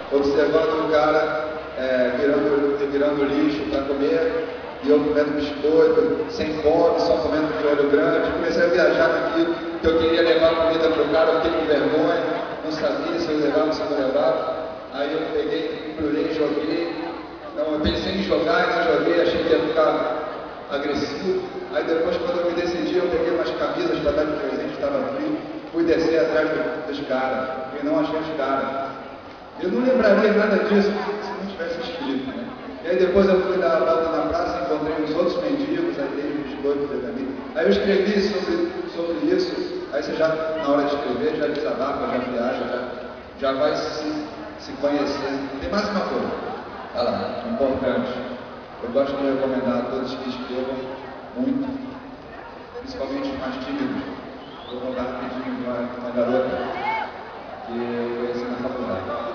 observando o cara virando lixo para comer, e eu comendo biscoito, sem fome, só comendo de olho grande. Comecei a viajar naquilo, que eu queria levar comida para o cara, eu fiquei com vergonha, não sabia se eu levava ou se eu não levava. Aí eu peguei, embrulhei, joguei. Não, eu pensei em jogar e não joguei, achei que ia ficar agressivo. Aí depois, quando eu me decidi, eu peguei umas camisas para dar de presente, estava frio, fui descer atrás dos caras, e não achei os caras. Eu não lembraria nada disso se não tivesse escrito, né? E aí depois eu fui dar a volta na praça, encontrei os outros mendigos, aí dei os biscoitos ali. Aí eu escrevi sobre isso, aí você já, na hora de escrever, já desabafa, já viaja, já vai se conhecendo. Tem mais uma coisa, olha lá, importante. Eu gosto de recomendar a todos que escrevam muito, principalmente os mais tímidos. Vou contar rapidinho de uma garota que eu conheci na faculdade.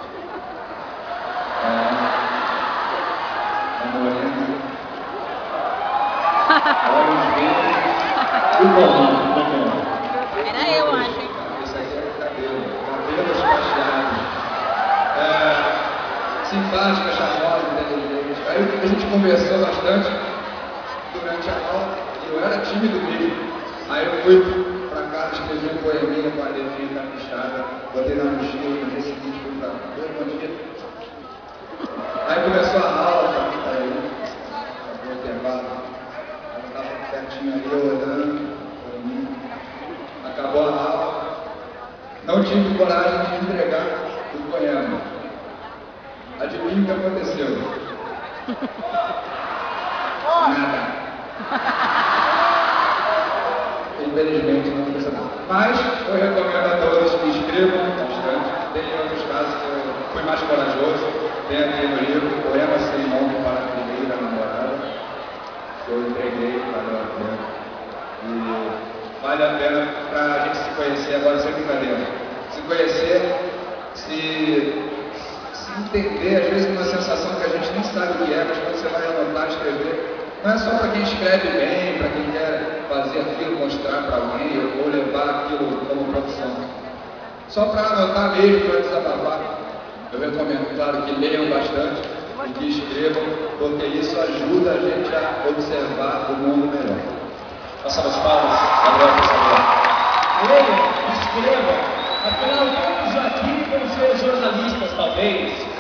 Morena, olhos verdes e bom. Era eu, acho. Isso aqui é cabelos cacheados. Simpática, charmosa, inteligente. Aí a gente conversou bastante durante a aula, e eu era tímido mesmo. Aí eu fui para casa, escrevi um poeminha com a letrinha caprichada, botei na mochila, no dia seguinte fui para bom dia. Aí começou a aula, para aí, acabou o intervalo. Ela estava pertinho ali, olhando para mim. Acabou a aula. Não tive coragem de entregar o poema. Adivinha o que aconteceu? Nada. Infelizmente não aconteceu nada. Mas eu recomendo a todos que escrevam bastante. Tem outros casos que eu fui mais corajoso. Tem aqui no livro Poema Sem Nome para a Primeira Namorada, que eu entreguei, valeu a pena. E vale a pena para a gente se conhecer agora, sem brincadeira. Se conhecer, se entender, às vezes uma sensação que a gente nem sabe o que é, mas quando você vai anotar, escrever, não é só para quem escreve bem, para quem quer fazer aquilo, mostrar para alguém, ou levar aquilo como profissão. Só para anotar mesmo, para desabafar. Eu recomendo, claro, que leiam bastante e que escrevam, porque isso ajuda a gente a observar o mundo melhor. Passava as palmas, Gabriel, por favor. Leiam, escrevam. Afinal, todos aqui vão ser jornalistas, talvez.